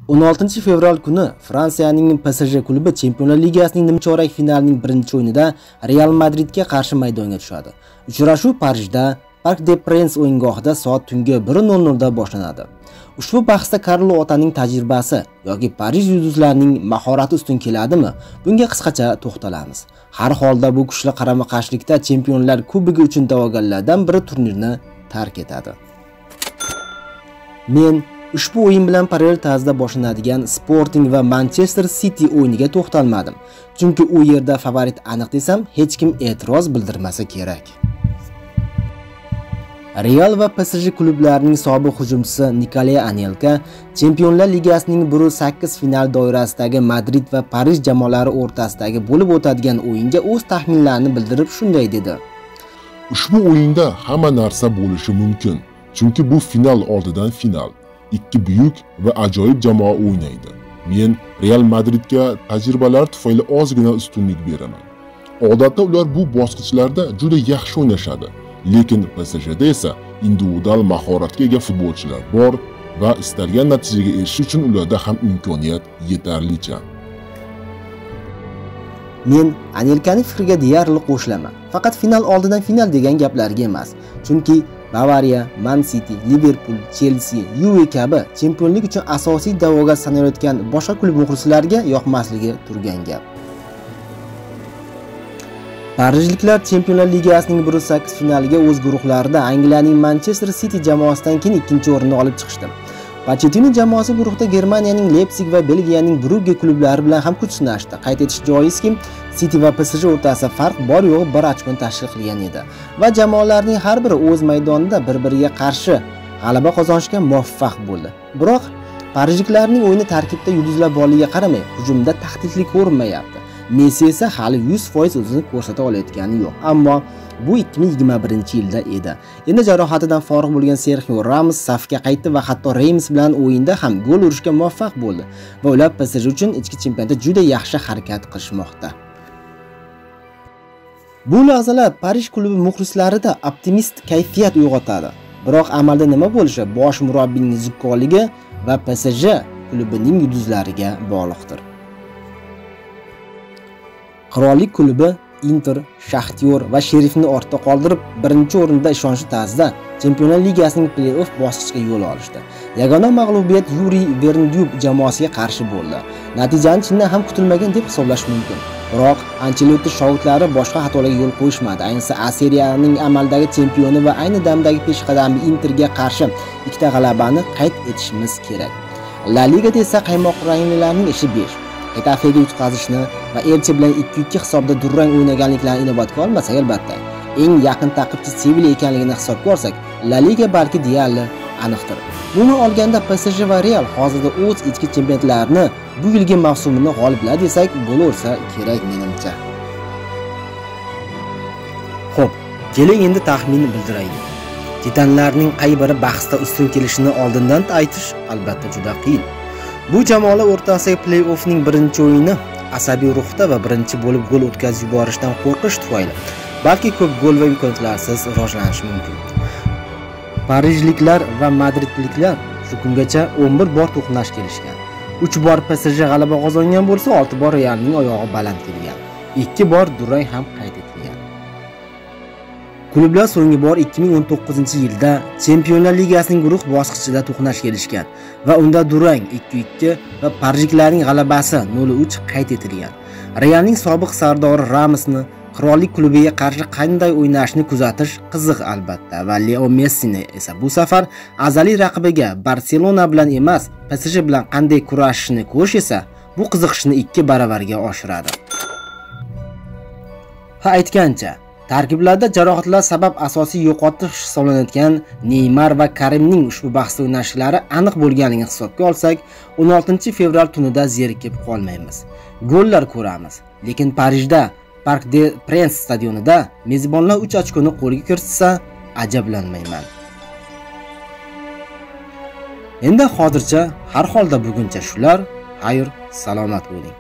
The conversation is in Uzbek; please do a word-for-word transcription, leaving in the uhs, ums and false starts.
o'n oltinchi fevral kuni Fransiyaning P S J klubi Chempionlar Ligasining nimchorak finalining birinchi o'yinida Real Madridga qarshi maydonga tushadi. Uchrashuv Parijda Parc des Princes o'yingohida soat tungi bir nol nol da boshlanadi. Ushbu bahsda Karlo otaning tajribasi yoki Parij yulduzlarining mahorati ustun keladimi? Bunga qisqacha to'xtalamiz. Har holda bu kuchli qarama-qarshilikda Chempionlar Kubogi uchun da'vogarlardan biri turnirni tark etadi. Men ushbu o'yin bilan parallel tarzda boshlanadigan Sporting va Manchester City o'yiniga to'xtalmadim. Chunki u yerda favorit aniq desam, hech kim e'tiroz bildirmasa kerak. Real va P S J klublarining sobiq hujumchisi Nikolay Anelka Chempionlar Ligasining bir sakkiz final doirasidagi Madrid va Parij jamoalari o'rtasidagi bo'lib o'tadigan o'yinga o'z taxminlarini bildirib shunday dedi: Ushbu o'yinda hamma narsa bo'lishi mumkin, chunki bu final oldidan final. Ikki buyuk va ajoyib jamoa o'ynaydi. Men Real Madridga tajribalar tufayli ozgina ustunlik beraman. Odatda ular bu bosqichlarda juda yaxshi o'ynashadi, lekin P S Jda esa individual mahoratga ega futbolchilar bor va istalgan natijaga erishish uchun ularda ham imkoniyat yetarlicha. Men Anelkaning fikriga deyarli qo'shilaman. Faqat final oldidan final degan gaplarga emas. Chunki Bavariya, Man City, Liverpool, Chelsea, Juve kabi chempionlik uchun asosiy da'vogar sanalayotgan boshqa klub muxlislariga yoqmasligi turgan gap. Parijliklar Chempionlar Ligasining bir sakkiz finaliga o'z guruhlarida Angliyaning Manchester City jamoasidan keyin ikkinchi o'rinni olib chiqishdi. Pochettino jamoasi guruhda Germaniyaning Leipzig va Belgiyaning Brugge klublari bilan ham kuch sinashdi. Qayd etish joizki, City va P S J o'rtasida farq bor yo'q bir ochko tashkil qilgan edi va jamoalarning har biri o'z maydonida bir-biriga qarshi g'alaba qozonishga muvaffaq bo'ldi. Biroq parijliklarning o'yini tarkibda yulduzlar borligiga qaramay, hujumda tahdidli ko'rinmayapti. Messi esa hali yuz foiz o'zini ko'rsata olayotgani yo'q. Ammo bu ikki ming yigirma birinchi yilda edi. Endi jarohatidan forig' bo'lgan Sergio Ramos safga qaytdi va hatto Reims bilan o'yinda ham gol urishga muvaffaq bo'ldi va ular P S J uchun ichki chempionatda juda yaxshi harakat qilishmoqda. Bu lahzalar Parij klubi muxlislarida optimist kayfiyat uyg'otadi. Biroq amalda nima bo'lishi bosh murabbiyning zukkoligi va P S J klubining yulduzlariga bog'liqdir. Qirollik klubi Inter, Shaxtyor va Sherifni ortda qoldirib, birinchi o'rinda ishonchli tarzda Chempionlar Ligasining play-off bosqichiga yo'l olishdi. Yagona mag'lubiyat Yuri Verdyub jamoasiga qarshi bo'ldi. Natijani chindan ham kutilmagan deb hisoblash mumkin. Biroq Ancelotti shogirdlari boshqa xatolarga yo'l qo'yishmadi. Ayniqsa A Seriyaning amaldagi chempioni va ayni damdagi peshqadamli Interga qarshi ikkita g'alabani qayd etishimiz kerak. La Ligada esa qaymoq ranglilarning ishi besh. Etafega yutqazishni va Elche bilan ikki ikki hisobda durang o'ynaganliklarini inobatga olmasak, albatta eng yaqin ta'qibchi Sevilla ekanligini hisobga olsak, La Liga balki deyarli aniqdir. Buni olganda P S J va Real hozirda o'z ichki chempionatlarini bu yilgi mavsumini g'oliblar desak bo'laversa kerak menimcha. Xo'p, keling endi taxmin bildiraylik. Titanlarning qay biri bahsda ustun kelishini oldindan aytish albatta juda qiyin. Bu jamoalar o'rtasidagi play-offning birinchi o'yini asabiy ruhda va birinchi bo'lib gol o'tkazib yuborishdan qo'rqish tufayli balki ko'p gol va imkoniyatlarsiz rivojlanishi mumkin. Parijliklar va madridliklar shu kungacha o'n bir bor to'qnash kelishgan. uch bor P S J g'alaba qozongan bo'lsa, olti bor Realning oyog'i baland kelgan. ikki bor durang ham qayd etilgan. Klublar so'nggi bor ikki ming o'n to'qqizinchi yilda Chempionlar Ligasining guruh bosqichida to'qnash kelishgan va unda durang ikki ikki va parijliklarning g'alabasi nol uch qayd etilgan. Realning sobiq sardori Ramosni qirollik klubiga qarshi qanday o'ynashni kuzatish qiziq albatta va Leo Messini esa bu safar azaliy raqibiga Barselona bilan emas, P S J bilan qanday kurashishni ko'rish esa bu qiziqishni ikki baravarga oshiradi. Ha aytgancha, tarkiblarda jarohatlar sabab asosiy yo'qotish hisoblanayotgan Neymar va Karimning ushbu bahsda o'ynashlari aniq bo'lganligini hisobga olsak, o'n oltinchi fevral tunida zerikib qolmaymiz. Gollar ko'ramiz, lekin Parijda Parc des Princes stadionida mezbonlar uch ochkoni qo'lga kiritsa, ajablanmayman. Endi hozircha har holda buguncha shular. Xayr, salomat bo'ling.